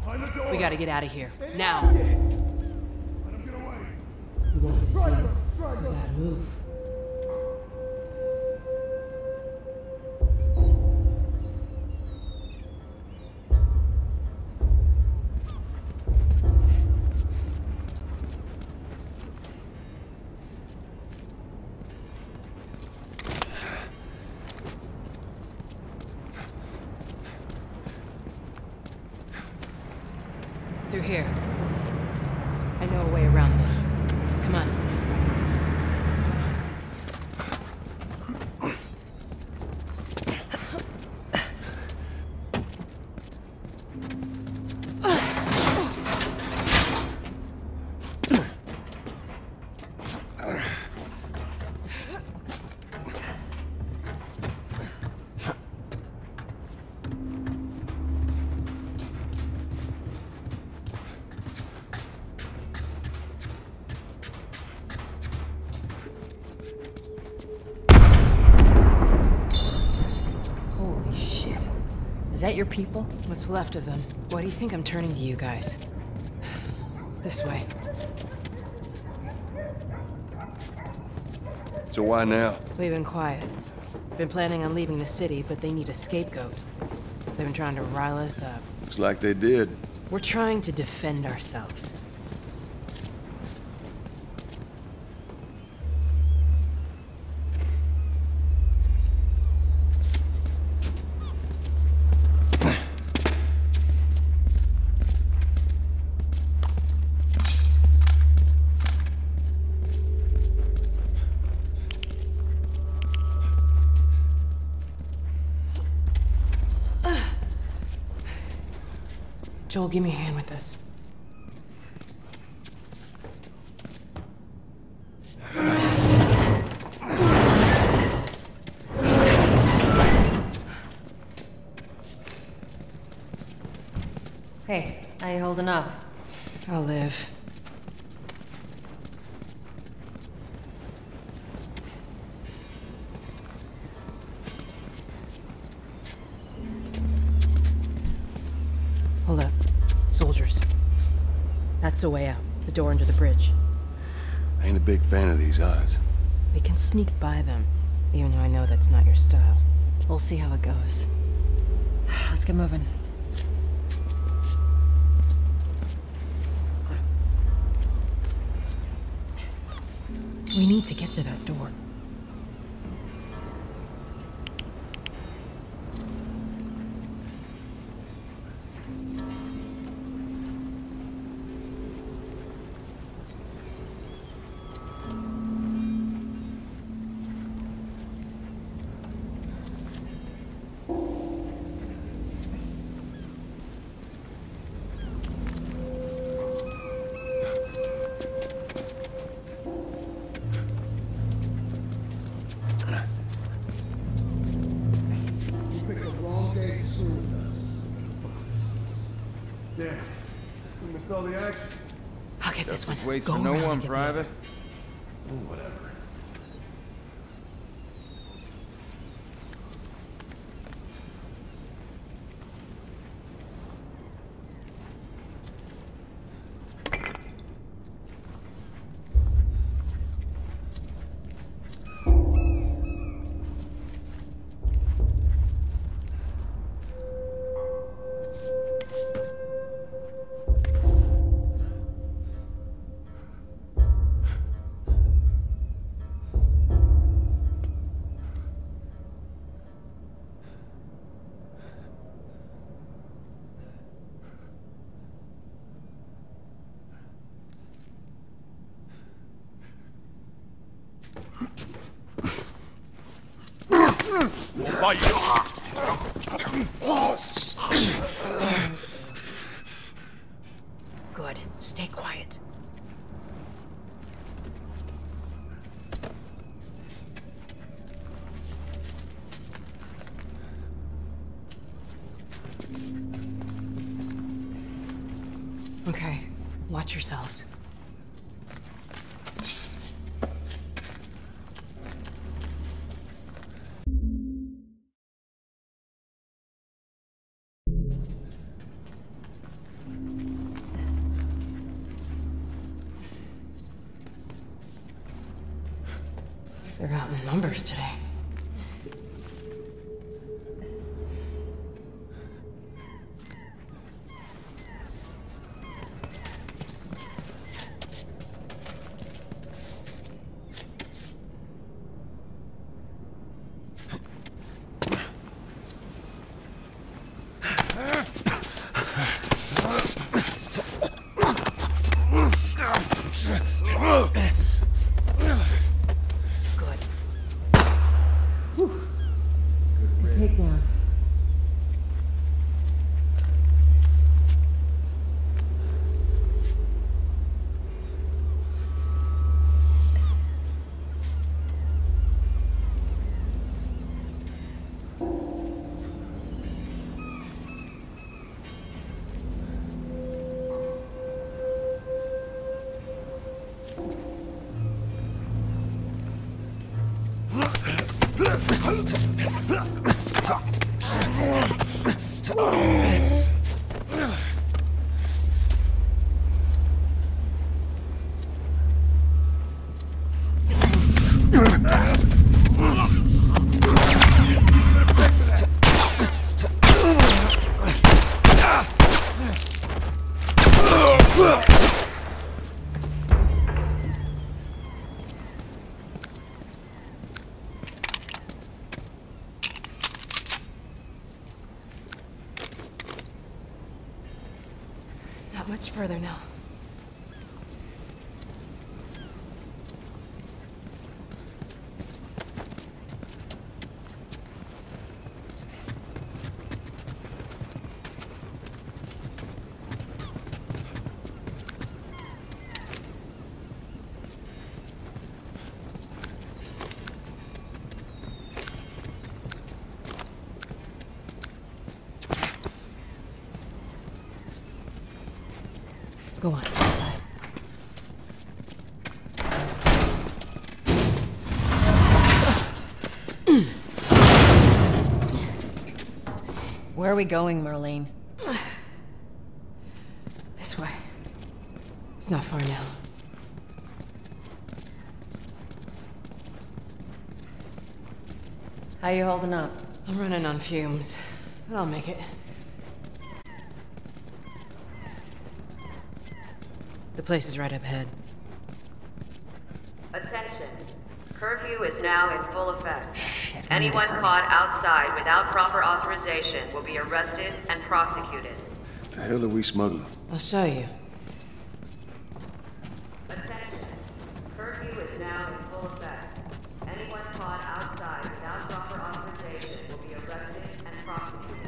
We gotta get out of here. Now! Let him get away! You want to see? We gotta move. Through here. I know a way around this. Come on. Is that your people? What's left of them? Why do you think I'm turning to you guys? This way. So why now? We've been quiet. Been planning on leaving the city, but they need a scapegoat. They've been trying to rile us up. Looks like they did. We're trying to defend ourselves. Joel, give me a hand with this. Hey, how you holding up? I'll live. Hold up. Soldiers. That's the way out. The door into the bridge. I ain't a big fan of these odds. We can sneak by them, even though I know that's not your style. We'll see how it goes. Let's get moving. We need to get to that door. Damn. We missed all the action. I'll get this one. Justice waits Go for no around one, and get the Private. other. Oh, whatever. Good. Stay quiet. Okay. Watch yourselves. Forgotten numbers today. Not much further now. Go on, inside. Where are we going, Marlene? This way. It's not far now. How you holding up? I'm running on fumes, but I'll make it. The place is right up ahead. Attention. Curfew is now in full effect. Anyone caught outside without proper authorization will be arrested and prosecuted. The hell are we smuggling? I'll show you. Attention. Curfew is now in full effect. Anyone caught outside without proper authorization will be arrested and prosecuted.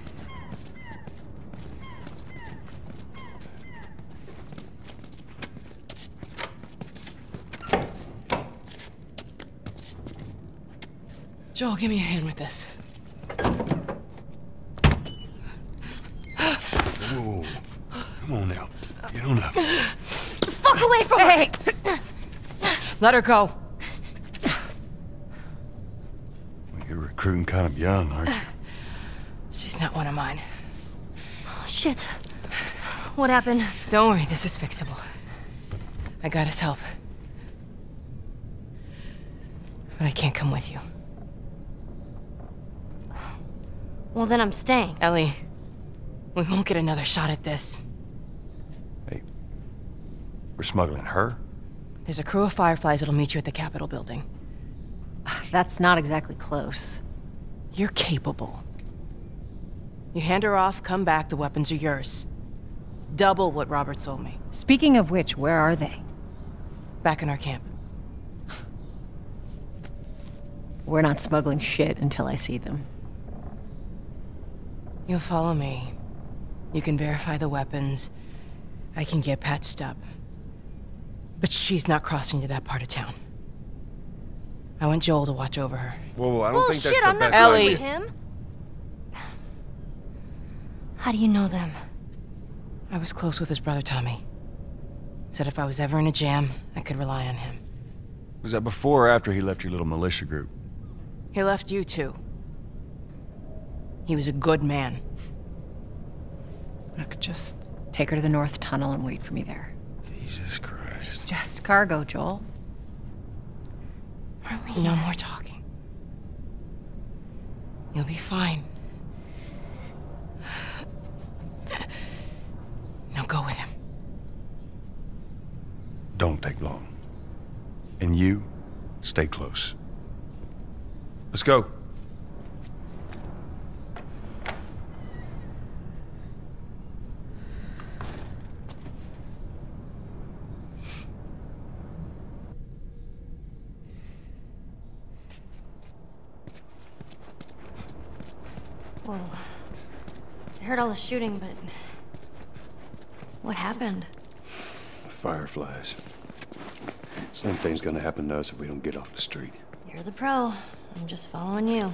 Joel, give me a hand with this. Whoa. Come on now. Get on up. Fuck away from her! Hey! Let her go. Well, you're recruiting kind of young, aren't you? She's not one of mine. Oh, shit. What happened? Don't worry, this is fixable. I got his help. But I can't come with you. Well, then I'm staying. Ellie, we won't get another shot at this. Hey, we're smuggling her? There's a crew of Fireflies that'll meet you at the Capitol building. That's not exactly close. You're capable. You hand her off, come back, the weapons are yours. Double what Robert sold me. Speaking of which, where are they? Back in our camp. We're not smuggling shit until I see them. You'll follow me. You can verify the weapons. I can get patched up. But she's not crossing to that part of town. I want Joel to watch over her. Whoa, I don't think that's Bullshit, the I'm not best Ellie. idea. with him. How do you know them? I was close with his brother Tommy. Said if I was ever in a jam, I could rely on him. Was that before or after he left your little militia group? He left you too. He was a good man. I could just take her to the North Tunnel and wait for me there. Jesus Christ. Just cargo, Joel. No more talking. You'll be fine. Now go with him. Don't take long. And you, stay close. Let's go. Whoa. I heard all the shooting, but... what happened? Fireflies. Same thing's gonna happen to us if we don't get off the street. You're the pro. I'm just following you.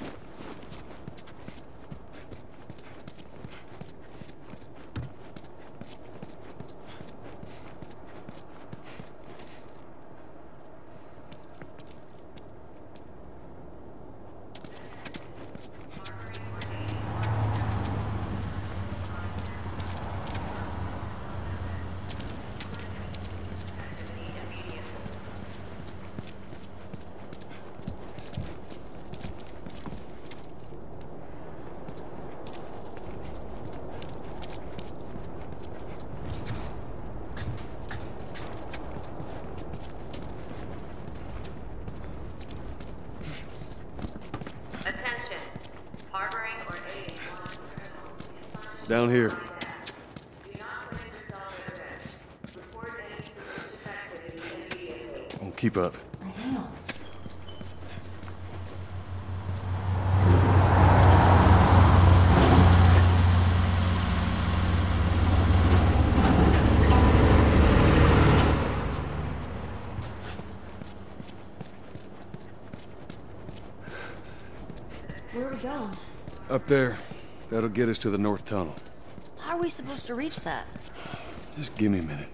Attention. Harboring or aiding one of the criminals is punished. Down here. Do not place yourself at risk. Report any suspicious activity immediately. Don't keep up. I know. Where are we going? Up there. That'll get us to the north tunnel. How are we supposed to reach that? Just give me a minute.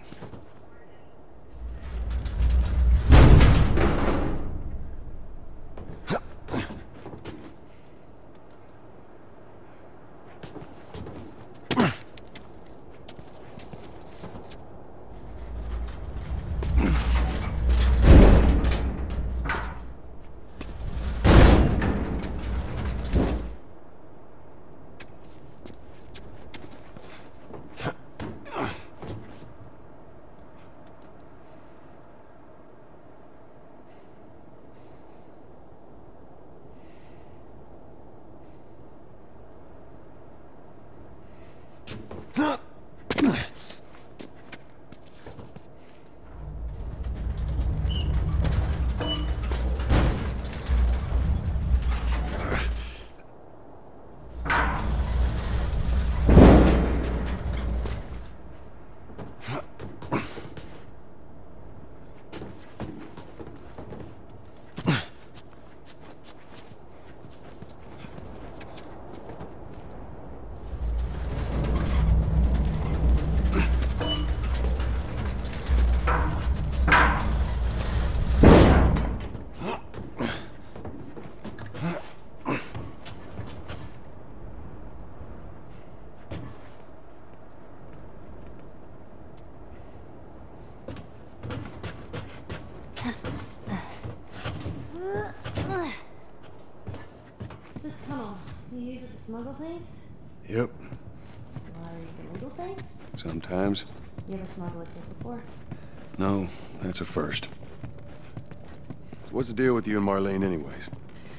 This tunnel, you use it to smuggle things? Yep. Or illegal things? Sometimes. You ever smuggled a kid before? No, that's a first. What's the deal with you and Marlene anyways?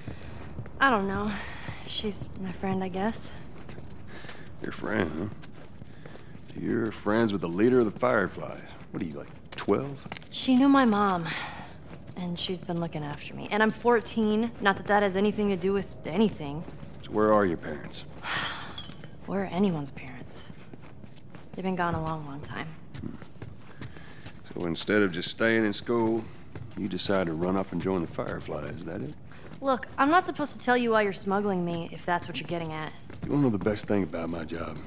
I don't know. She's my friend, I guess. Your friend, huh? You're friends with the leader of the Fireflies. What are you, like, 12? She knew my mom, and she's been looking after me. And I'm 14. Not that that has anything to do with anything. So where are your parents? Where are anyone's parents? They've been gone a long, long time. So instead of just staying in school, you decide to run off and join the Fireflies, is that it? Look, I'm not supposed to tell you why you're smuggling me, if that's what you're getting at. You wanna know the best thing about my job?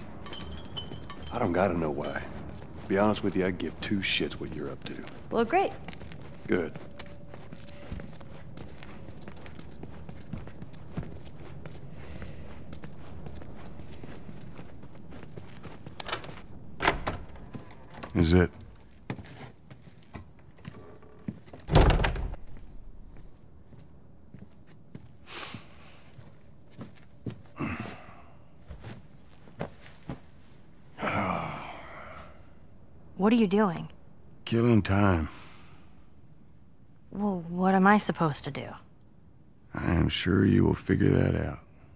I don't gotta know why. To be honest with you, I give two shits what you're up to. Well, great. Good. Is it? What are you doing? Killing time. Well, what am I supposed to do? I am sure you will figure that out.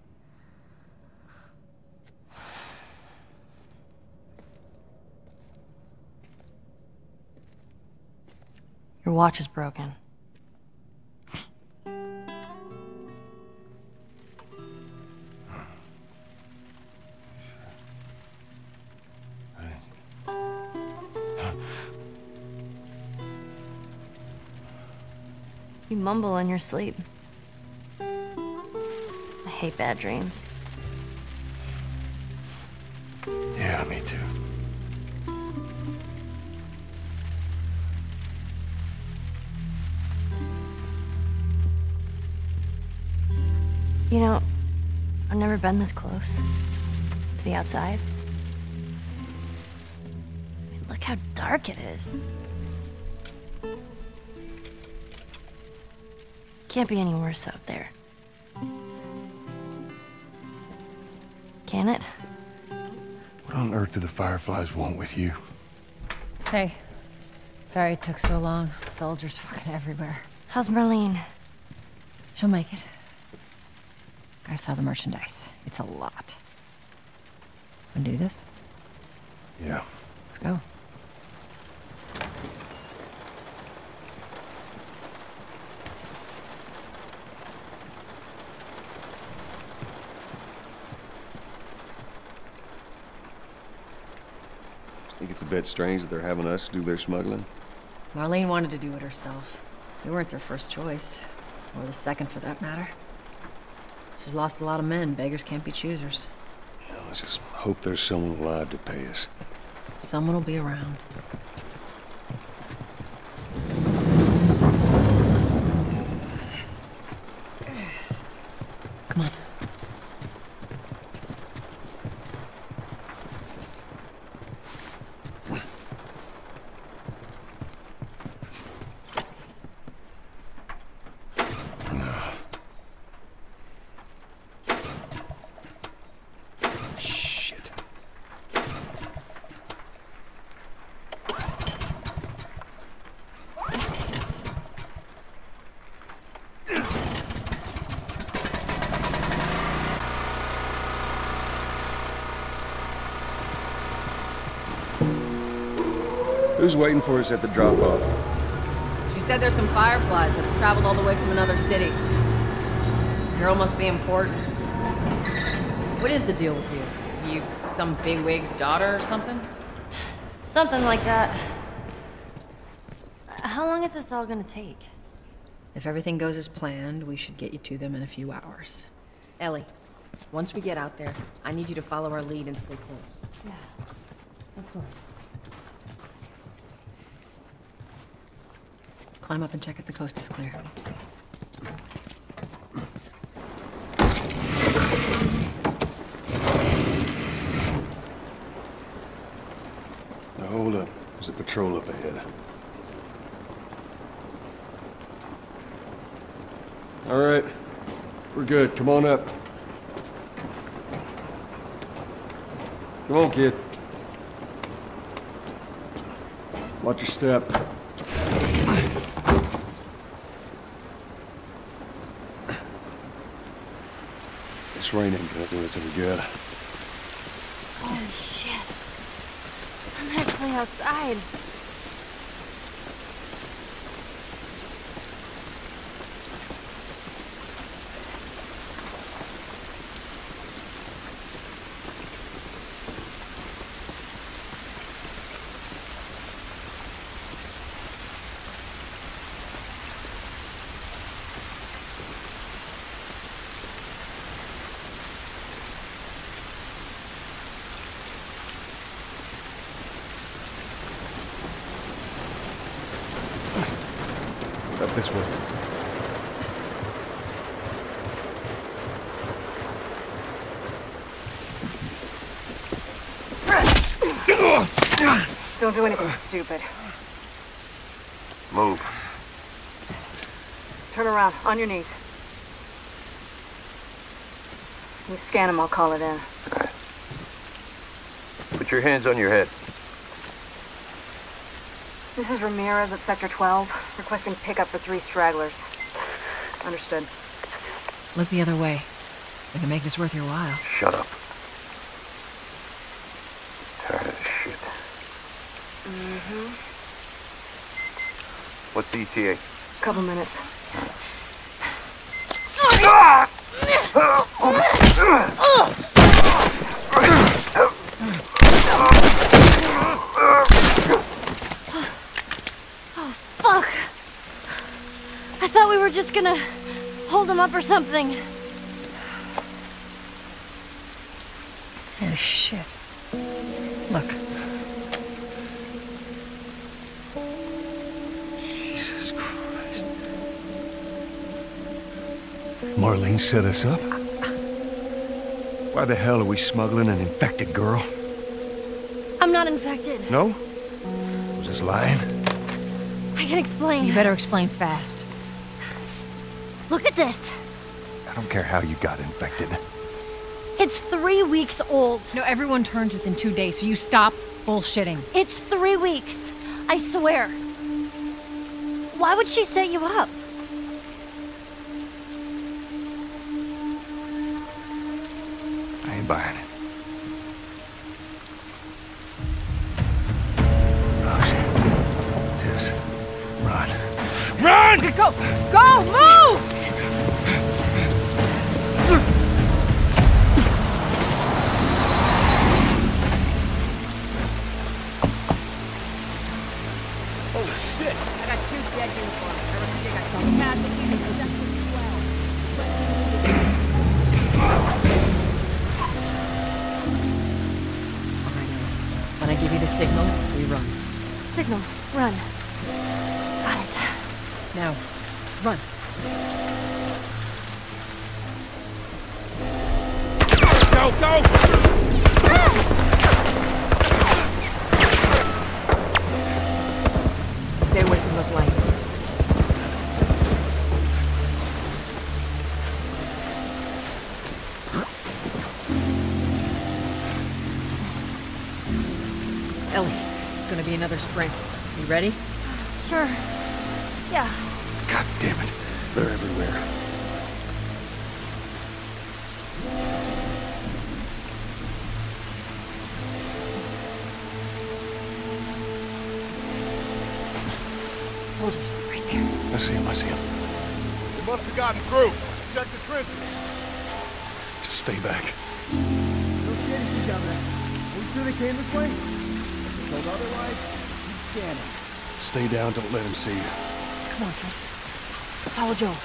Your watch is broken. You mumble in your sleep. I hate bad dreams. Yeah, me too. You know, I've never been this close to the outside. I mean, look how dark it is. Can't be any worse out there. Can it? What on earth do the Fireflies want with you? Hey. Sorry it took so long. Soldiers fucking everywhere. How's Marlene? She'll make it. I saw the merchandise. It's a lot. Wanna do this? Yeah. Let's go. Think it's a bit strange that they're having us do their smuggling? Marlene wanted to do it herself. We weren't their first choice. Or the second, for that matter. She's lost a lot of men. Beggars can't be choosers. You know, I just hope there's someone alive to pay us. Someone will be around. Come on. Shit. Who's waiting for us at the drop-off? She said there's some fireflies that have traveled all the way from another city. Girl must be important. What is the deal with you? You some bigwig's daughter or something? Something like that. How long is this all gonna take? If everything goes as planned, we should get you to them in a few hours. Ellie, once we get out there, I need you to follow our lead and stay close. Yeah, of course. Climb up and check if the coast is clear. Now hold up. There's a patrol up ahead. All right. We're good. Come on up. Come on, kid. Watch your step. This rain ain't gonna do us any good. Holy shit. I'm actually outside. Up this way. Don't do anything stupid. Move. Turn around, on your knees. You scan him, I'll call it in. Put your hands on your head. This is Ramirez at Sector 12, requesting pickup for 3 stragglers. Understood. Look the other way. We can make this worth your while. Shut up. Tired of this shit. What's the ETA? Couple minutes. Fuck! I thought we were just gonna hold him up or something. Oh, shit. Look. Jesus Christ. Marlene set us up? Why the hell are we smuggling an infected girl? I'm not infected. No? Just lying? I can explain. You better explain fast. Look at this. I don't care how you got infected. It's 3 weeks old. No, everyone turns within 2 days, so you stop bullshitting. It's 3 weeks. I swear. Why would she set you up? I ain't buying it. Oh, shit. Tess, run. Run! Go! Go! Move! When I give you the signal, we run. Signal. Run. Got it. Now, run. Go, go! Stay away from those lights. Ellie, it's gonna be another sprint. You ready? Sure. Yeah. God damn it. They're everywhere. Soldiers, right there. I see him, I see him. They must have gotten through. Check the trenches. Just stay back. No kidding each other. Are we sure they came this way? Because otherwise, keep scanning. Stay down, don't let him see you. Come on, kid. Follow Joel.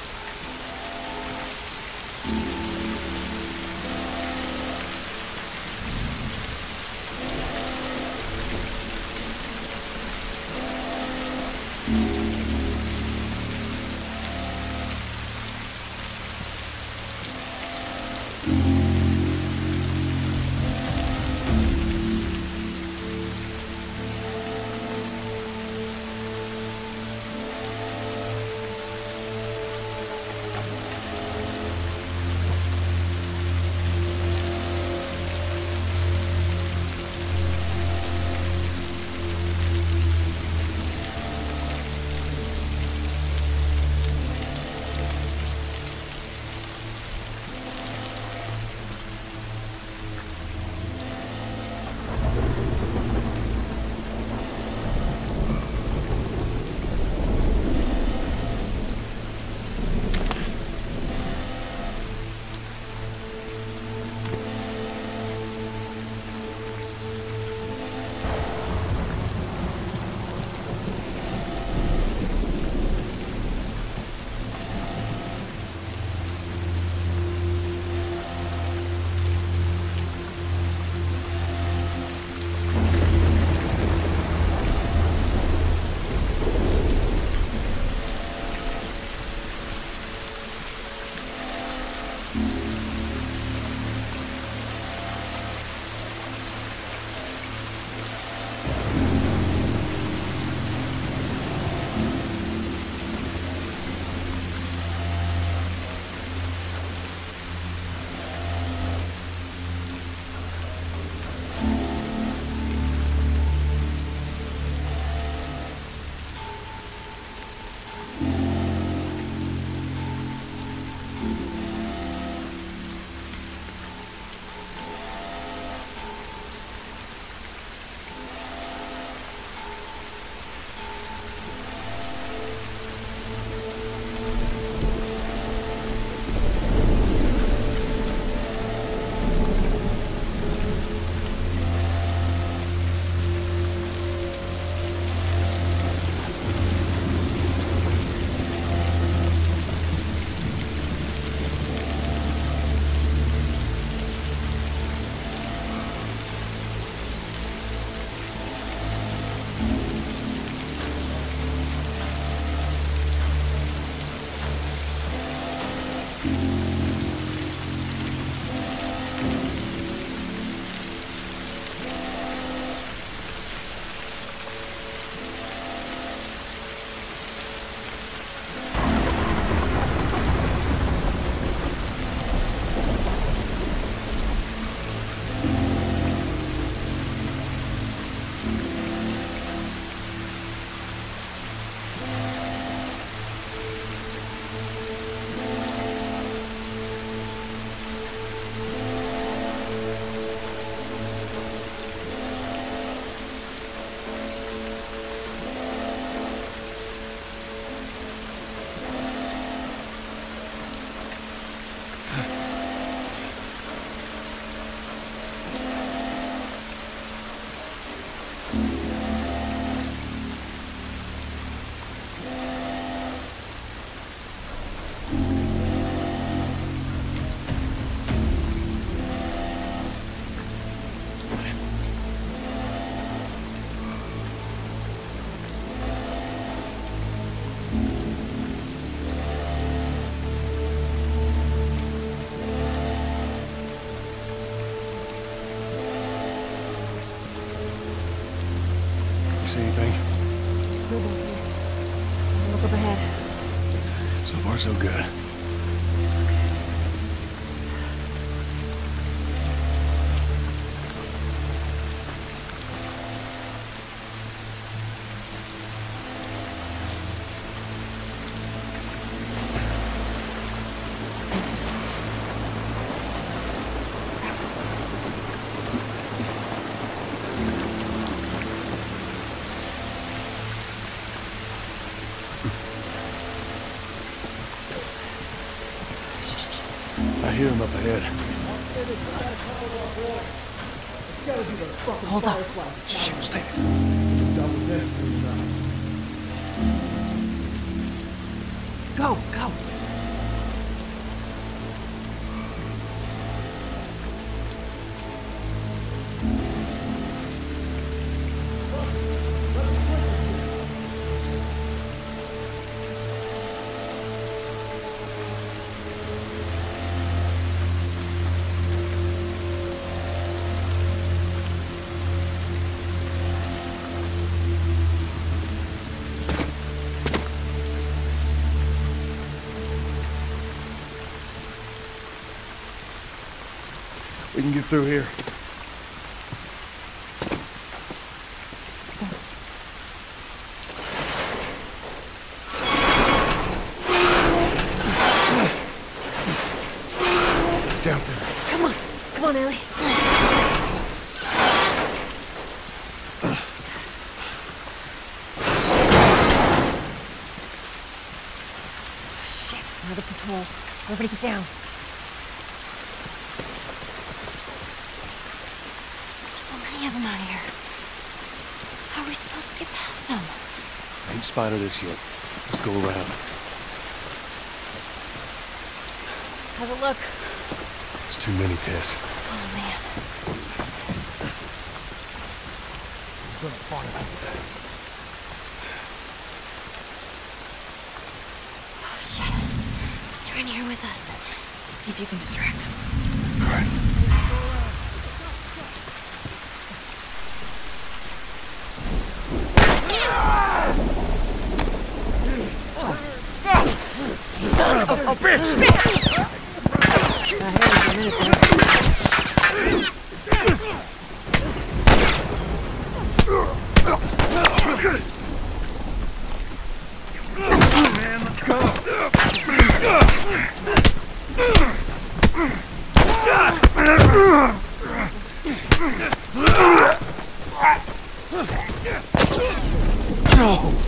See anything? Look up ahead. So far, so good. I hear him up ahead. Hold up. Shit, stay there. Go, go. We can get through here. Down there. Come on, Ellie. Shit, another patrol. Everybody get down. There's so many of them out here. How are we supposed to get past them? I ain't spotted us yet. Let's go around. Have a look. It's too many, Tess. Oh, man. Oh, shit. They're in here with us. See if you can distract them. All right. Son of a bitch! Man, let's go. No.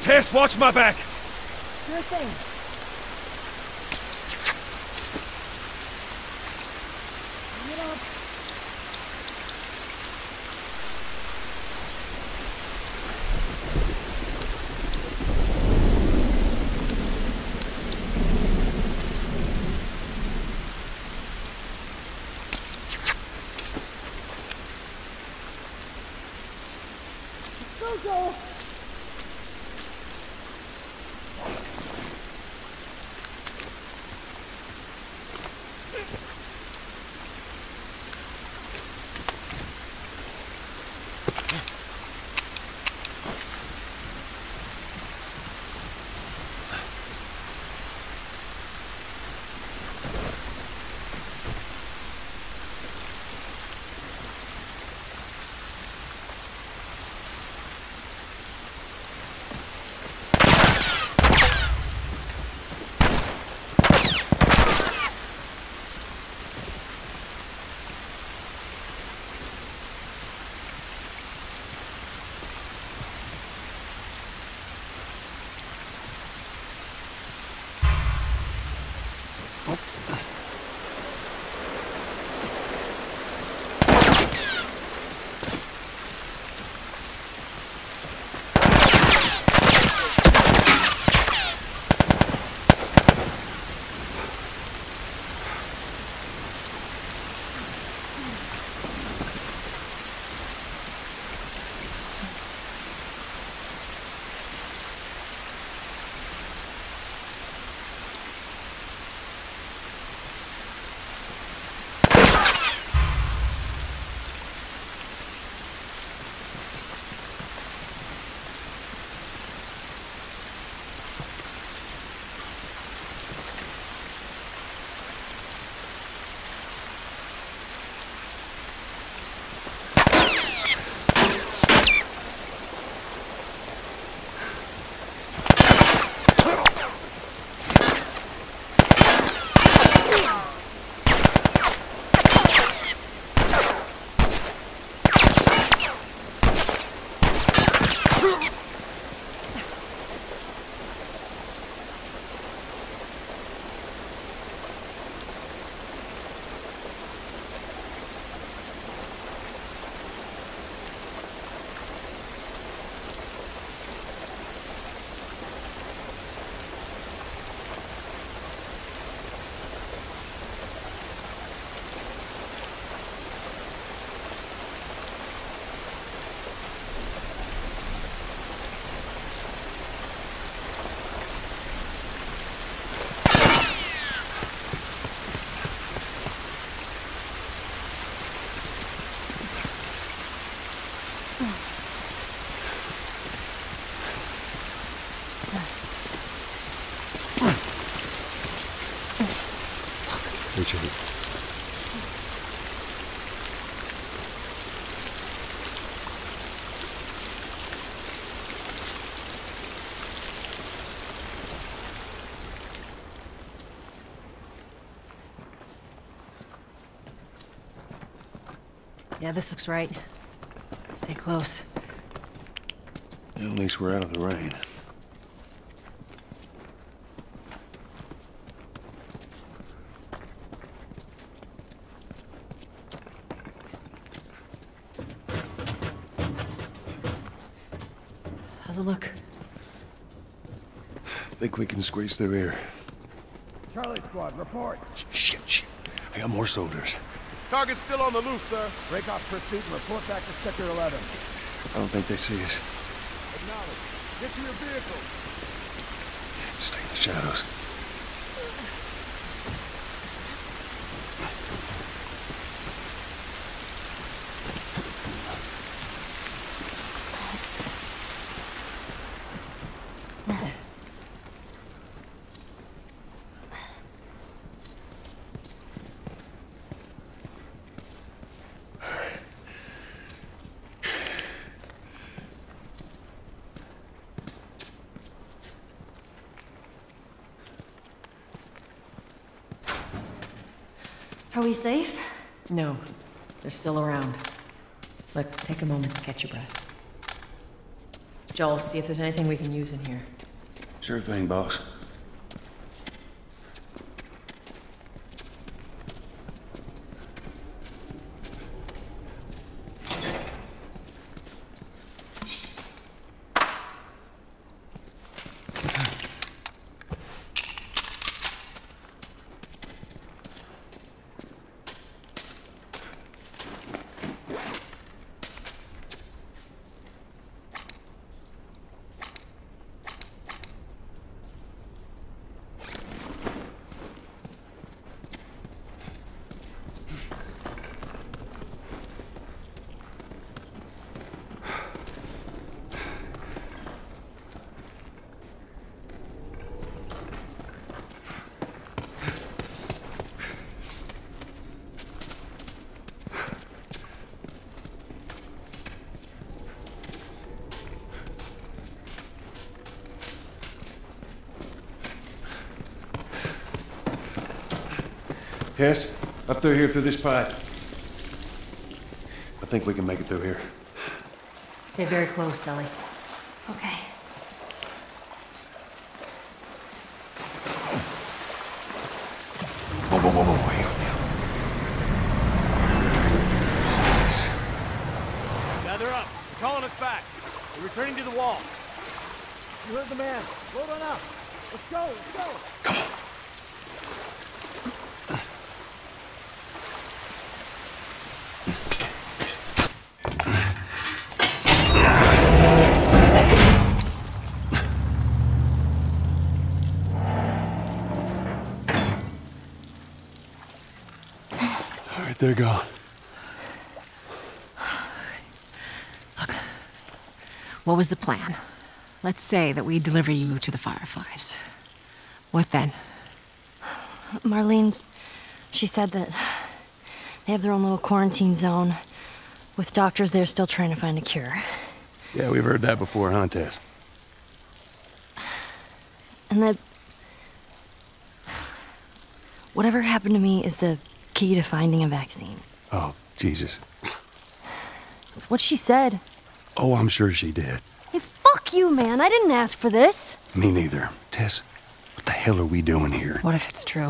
Tess, watch my back! Sure thing. Get up. Let's go, Joel. Richard. Yeah, this looks right. Stay close. At least we're out of the rain. How's it look? Think we can squeeze through here. Charlie Squad, report. Shit. I got more soldiers. Target's still on the loose, sir. Break off pursuit and report back to Sector 11. I don't think they see us. Acknowledge. Get to your vehicle. Stay in the shadows. Are we safe? No, they're still around. Look, take a moment to catch your breath. Joel, see if there's anything we can use in here. Sure thing, boss. Tess, up through here through this pipe. I think we can make it through here. Stay very close, Sully. Okay. Whoa, whoa, whoa, whoa, wait. Jesus. Gather up. They're calling us back. We're returning to the wall. You heard the man. Load on up. Let's go, let's go. Come on. They're gone. Look, what was the plan? Let's say that we deliver you to the Fireflies. What then? Marlene, she said that they have their own little quarantine zone with doctors there still trying to find a cure. Yeah, we've heard that before, huh, Tess? And that whatever happened to me is the key to finding a vaccine. Oh, Jesus. That's what she said. Oh, I'm sure she did. Hey, fuck you, man. I didn't ask for this. Me neither. Tess, what the hell are we doing here? What if it's true?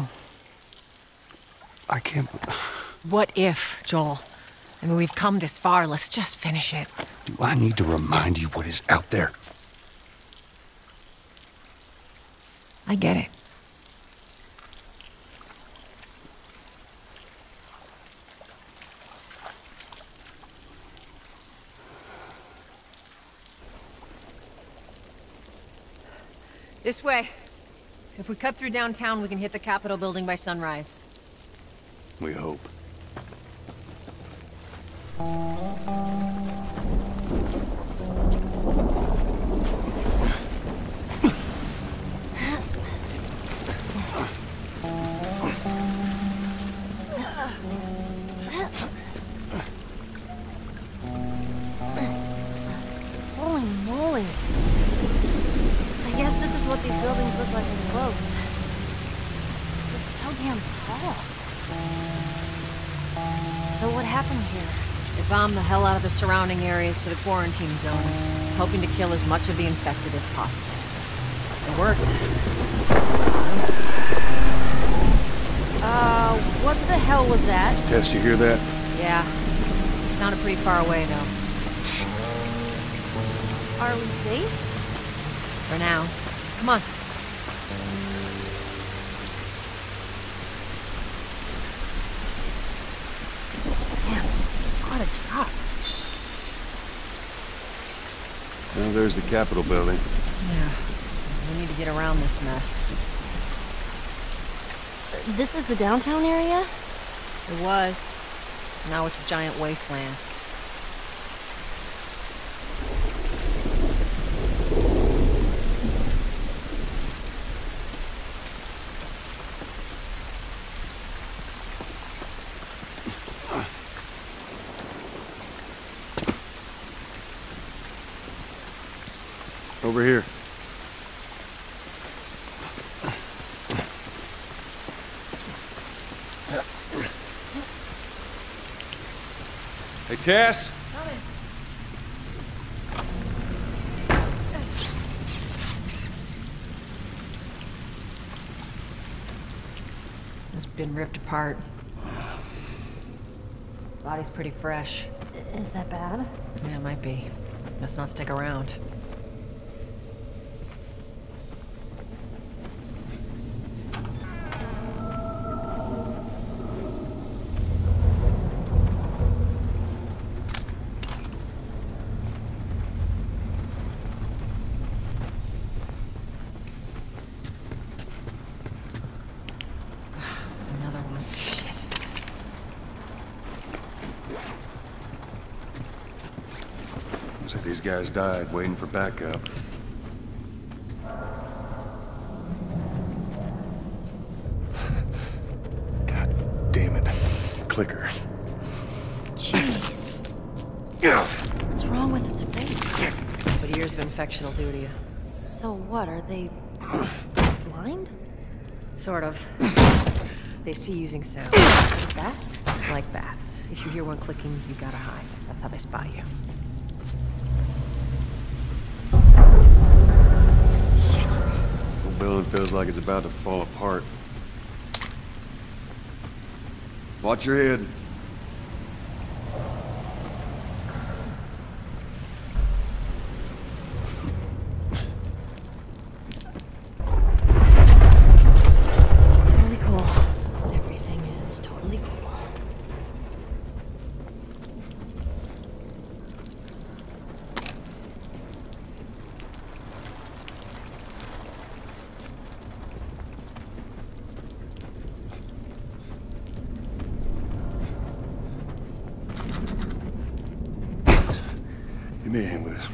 I can't... What if, Joel? I mean, we've come this far. Let's just finish it. Do I need to remind you what is out there? I get it. This way. If we cut through downtown, we can hit the Capitol building by sunrise. We hope. Holy moly. I guess this is what these buildings look like in close. They're so damn tall. So what happened here? They bombed the hell out of the surrounding areas to the quarantine zones, hoping to kill as much of the infected as possible. It worked. What the hell was that? Tess, you hear that? Yeah. Sounded pretty far away, though. Are we safe? For now. Come on. Damn, it's quite a drop. Well, there's the Capitol building. Yeah. We need to get around this mess. This is the downtown area? It was. Now it's a giant wasteland. Over here. Hey, Tess? Coming. been ripped apart. Body's pretty fresh. Is that bad? Yeah, it might be. Let's not stick around. Another one. Shit. Looks like these guys died waiting for backup. God damn it. Clicker. Jeez. What's wrong with its face? But years of infection will do to you. So what, are they blind? Sort of. They see using sound. Like bats? Like bats. If you hear one clicking, you gotta hide. That's how they spot you. The building feels like it's about to fall apart. Watch your head. Totally cool. Everything is totally cool. Give me a hand with this.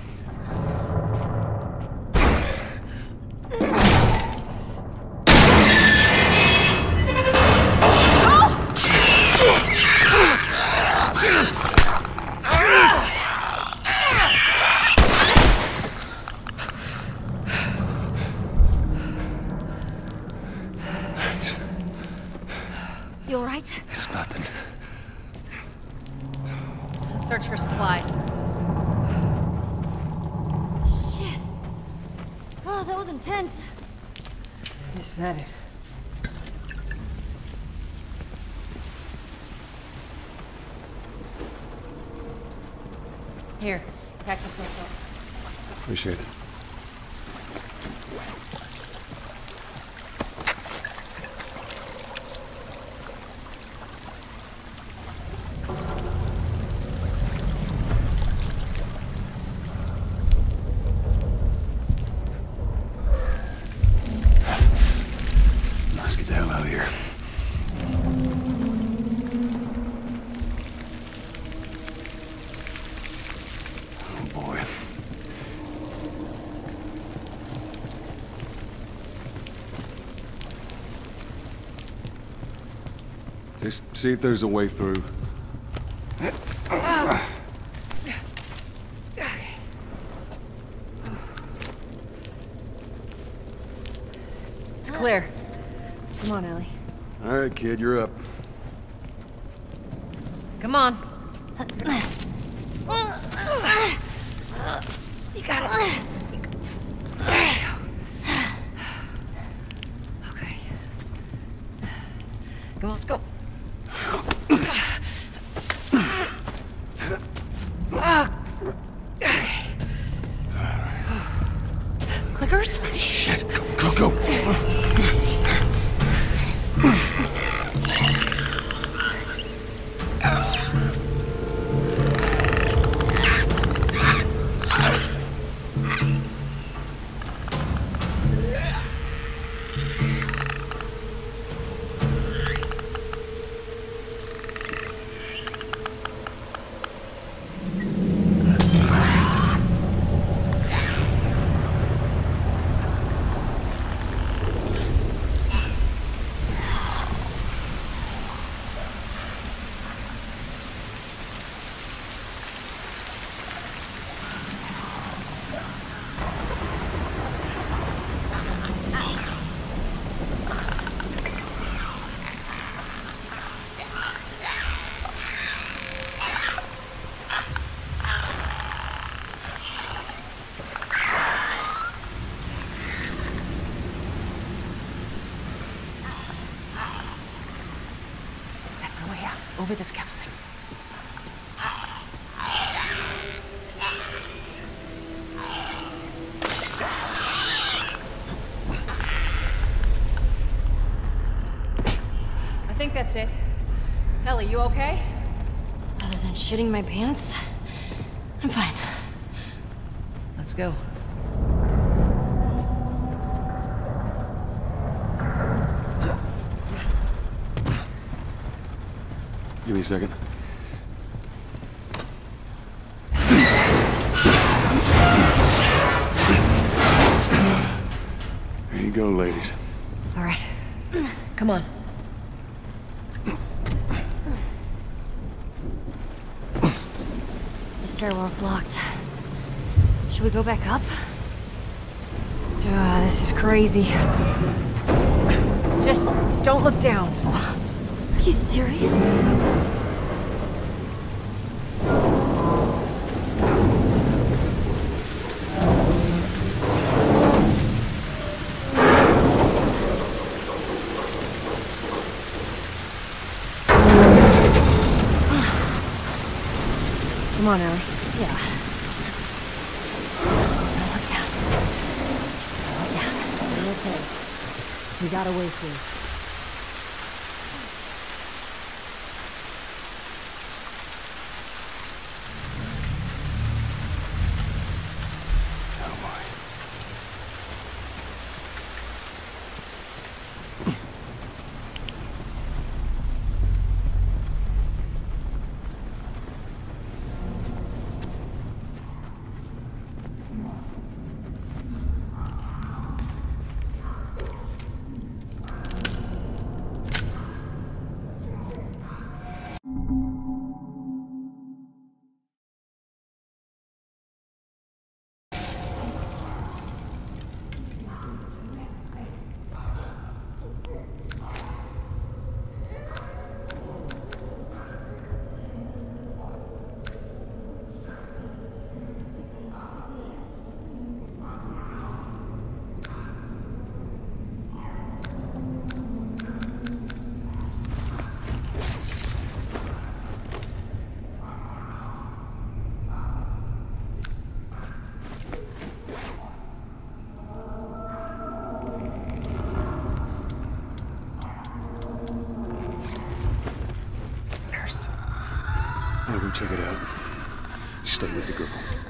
You alright? It's nothing. Search for supplies. Shit. Oh, that was intense. You said it. Here, pack this myself. Appreciate it. Let's get the hell out of here. Oh boy. Just see if there's a way through. It's clear. Come on, Ellie. All right, kid, you're up. Come on. You got it. Okay. Come on, let's go. Clickers? Shit, go, go. over the scaffolding. I think that's it. Ellie, you okay? Other than shitting my pants, I'm fine. Let's go. Give me a second. There you go, ladies. All right. Come on. The stairwell's blocked. Should we go back up? This is crazy. Just don't look down. Are you serious? Come on, Ellie. Yeah. Don't look down. Just don't look down. You're okay. We got a way through. Oh my. I'll go check it out. Stay with the girl.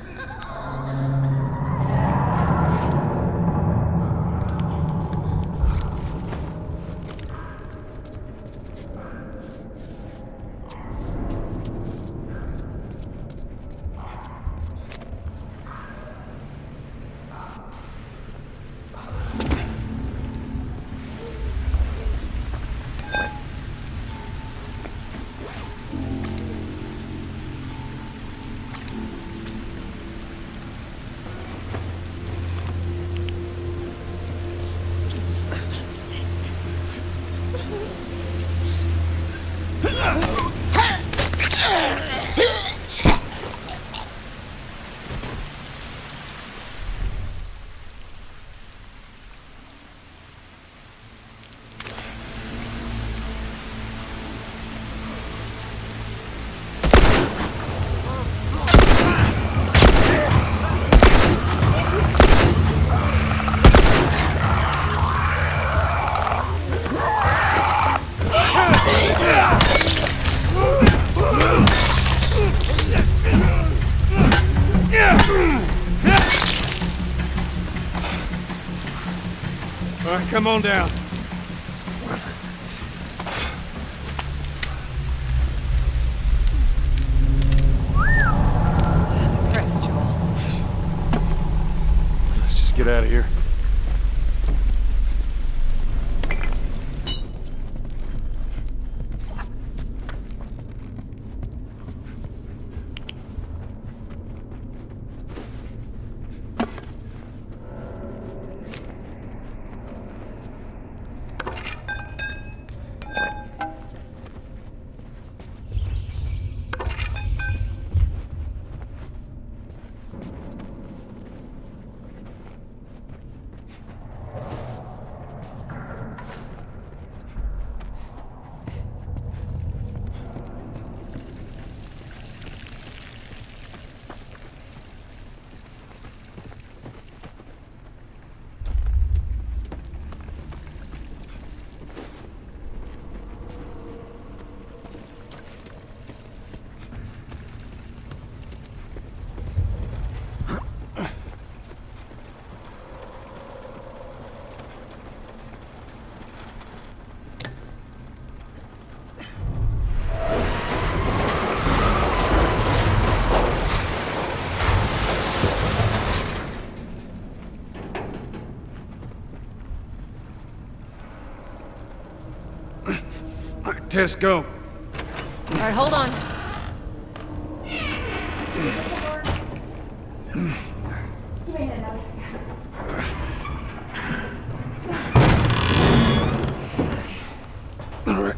All right, come on down. Press, Joel. Let's just get out of here. Tess, go. All right, hold on. All right.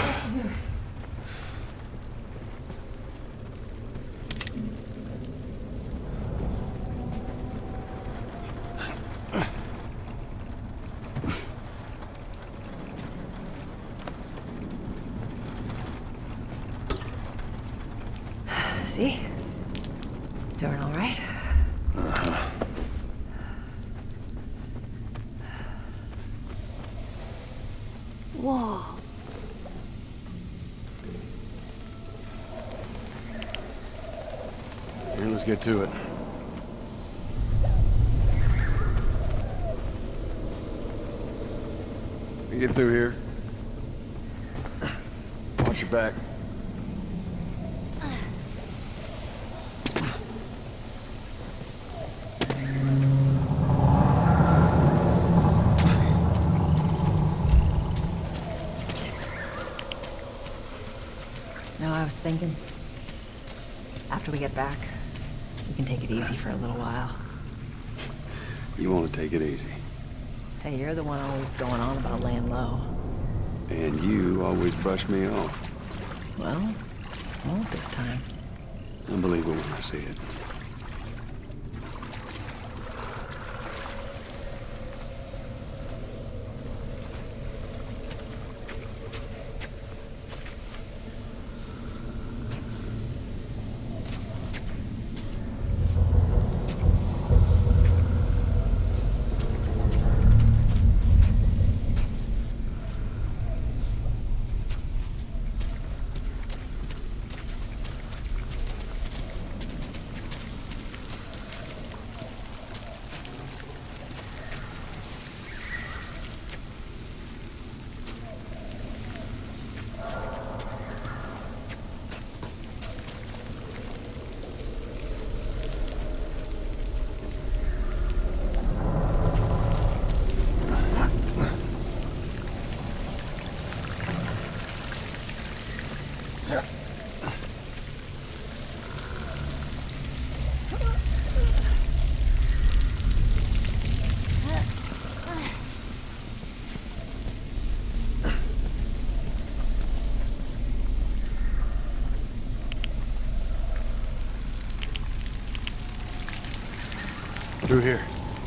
See? Doing all right? Whoa. Here, let's get to it. You get through here. Watch your back. No, I was thinking, after we get back, we can take it easy for a little while. You want to take it easy. Hey, you're the one always going on about laying low. And you always brush me off. Well, I won't this time. I believe it when I see it. Through here.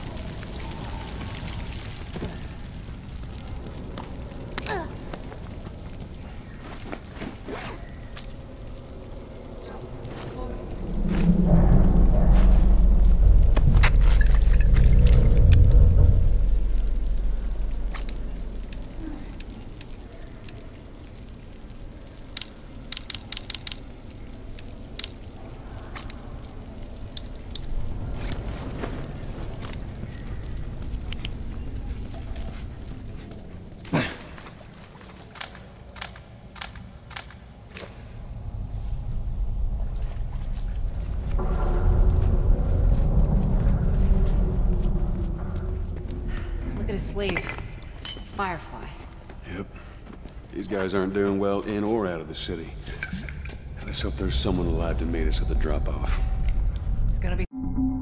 Sleeve. Firefly. Yep. These guys aren't doing well in or out of the city. Let's hope there's someone alive to meet us at the drop-off. It's gonna be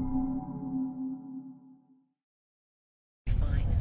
fine.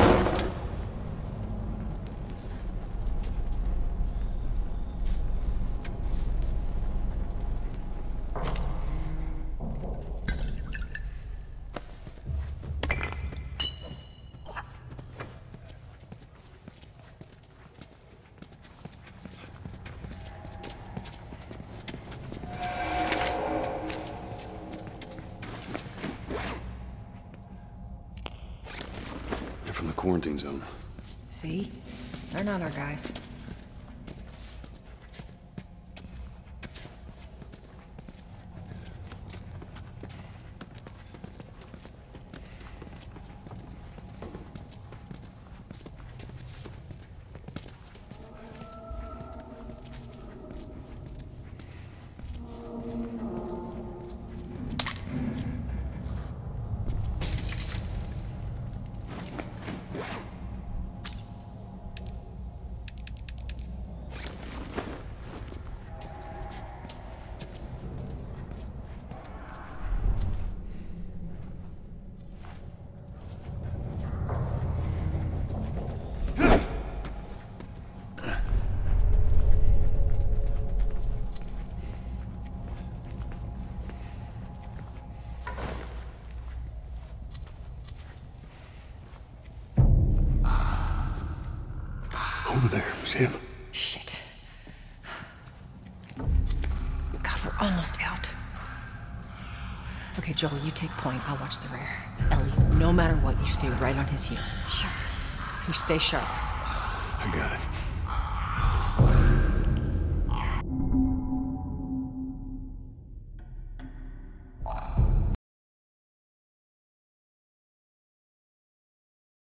From the quarantine zone. See? They're not our guys. Over there, Sam. Shit. God, we're almost out. Okay, Joel, you take point. I'll watch the rear. Ellie, no matter what, you stay right on his heels. Sure. You stay sharp. I got it.